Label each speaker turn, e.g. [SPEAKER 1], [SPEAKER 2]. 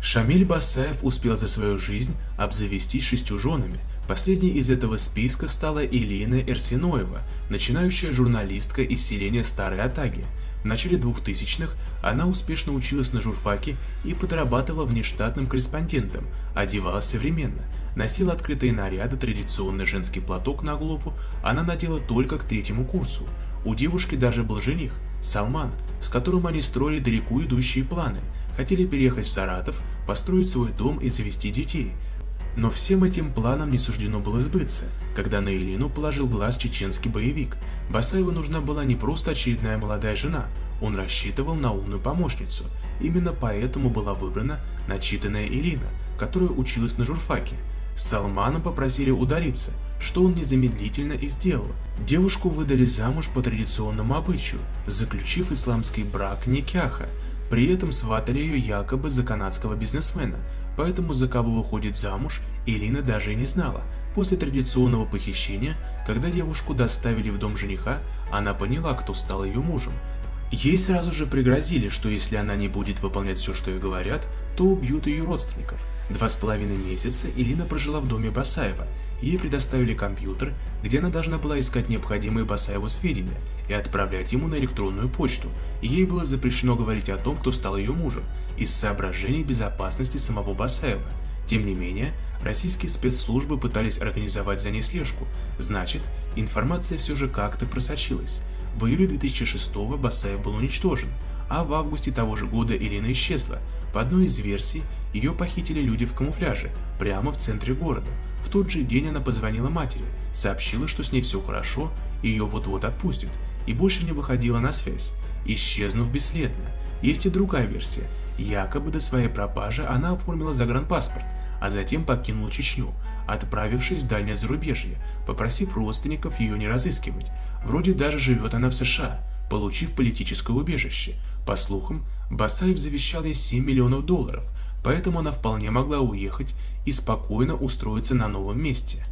[SPEAKER 1] Шамиль Басаев успел за свою жизнь обзавестись 6 женами. Последней из этого списка стала Элина Эрсиноева, начинающая журналистка из селения Старой Атаги. В начале 2000-х она успешно училась на журфаке и подрабатывала внештатным корреспондентом, одевалась современно, носила открытые наряды, традиционный женский платок на голову она надела только к 3-му курсу. У девушки даже был жених, Салман, с которым они строили далеко идущие планы, хотели переехать в Саратов, построить свой дом и завести детей. Но всем этим планам не суждено было сбыться, когда на Элину положил глаз чеченский боевик. Басаеву нужна была не просто очередная молодая жена, он рассчитывал на умную помощницу. Именно поэтому была выбрана начитанная Элина, которая училась на журфаке. Салмана попросили удалиться, что он незамедлительно и сделал. Девушку выдали замуж по традиционному обычаю, заключив исламский брак никяха. При этом сватали ее якобы за канадского бизнесмена, поэтому за кого выходит замуж, Элина даже и не знала. После традиционного похищения, когда девушку доставили в дом жениха, она поняла, кто стал ее мужем. Ей сразу же пригрозили, что если она не будет выполнять все, что ей говорят, то убьют ее родственников. 2,5 месяца Элина прожила в доме Басаева. Ей предоставили компьютер, где она должна была искать необходимые Басаеву сведения и отправлять ему на электронную почту. Ей было запрещено говорить о том, кто стал ее мужем, из соображений безопасности самого Басаева. Тем не менее, российские спецслужбы пытались организовать за ней слежку, значит, информация все же как-то просочилась. В июле 2006-го Басаев был уничтожен, а в августе того же года Элина исчезла. По одной из версий, ее похитили люди в камуфляже, прямо в центре города. В тот же день она позвонила матери, сообщила, что с ней все хорошо, и ее вот-вот отпустят, и больше не выходила на связь, исчезнув бесследно. Есть и другая версия. Якобы до своей пропажи она оформила загранпаспорт, а затем покинула Чечню, отправившись в дальнее зарубежье, попросив родственников ее не разыскивать. Вроде даже живет она в США, получив политическое убежище. По слухам, Басаев завещал ей $7 миллионов, поэтому она вполне могла уехать и спокойно устроиться на новом месте.